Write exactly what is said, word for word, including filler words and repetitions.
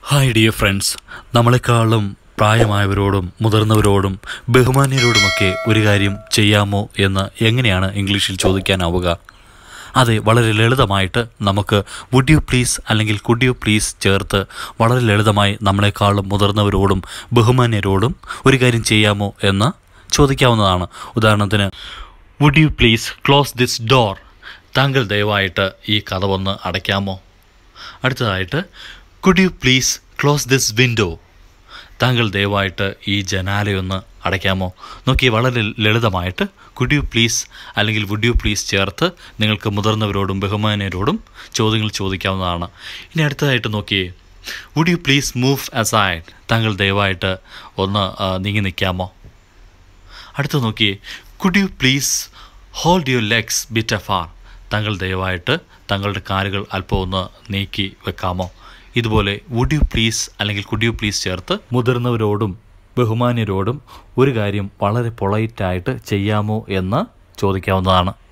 Hi dear friends, നമ്മളെക്കാളും പ്രായമായവരോടും മുതിർന്നവരോടും ബഹുമാന്യരോടുമൊക്കെ ഒരു കാര്യം ചെയ്യാമോ എന്ന് എങ്ങനെയാണ് ഇംഗ്ലീഷിൽ ചോദിക്കാനാവുക? അതെ, വളരെ ലളിതമായിട്ട് നമുക്ക് വുഡ് യു പ്ലീസ് അല്ലെങ്കിൽ കുഡ് യു പ്ലീസ് ചേർത്ത് വളരെ ലളിതമായി നമ്മളെക്കാളും മുതിർന്നവരോടും ബഹുമാന്യരോടും ഒരു കാര്യം ചെയ്യാമോ എന്ന് ചോദിക്കാവുന്നതാണ്. ഉദാഹരണത്തിന്, would you please close this door? താങ്കൾ ദയവായിട്ട് ഈ കതവൊന്ന് അടയ്ക്കാമോ? അടുത്തതായിട്ട്, could you please close this window? താങ്കൾ ദയവായിട്ട് ഈ ജനാലയൊന്ന് അടയ്ക്കാമോ? നോക്കി, വളരെ ലളിതമായിട്ട് കുഡ് യു പ്ലീസ് അല്ലെങ്കിൽ വുഡ് യു പ്ലീസ് ചേർത്ത് നിങ്ങൾക്ക് മുതിർന്നവരോടും ബഹുമാന്യരോടും ചോദ്യങ്ങൾ ചോദിക്കാവുന്നതാണ്. ഇനി അടുത്തതായിട്ട് നോക്കിയേ, would you please move aside? താങ്കൾ ദയവായിട്ട് ഒന്ന് നീങ്ങി നിൽക്കാമോ? അടുത്ത നോക്കിയേ, could you please hold your legs bit afar? താങ്കൾ ദയവായിട്ട് താങ്കളുടെ കാലുകൾ അല്പം ഒന്ന് നീക്കി വെക്കാമോ? ഇതുപോലെ വുഡ് യു പ്ലീസ് അല്ലെങ്കിൽ കുഡ് യു പ്ലീസ് ചേർത്ത് മുതിർന്നവരോടും ബഹുമാന്യരോടും ഒരു കാര്യം വളരെ പൊളൈറ്റായിട്ട് ചെയ്യാമോ എന്ന് ചോദിക്കാവുന്നതാണ്.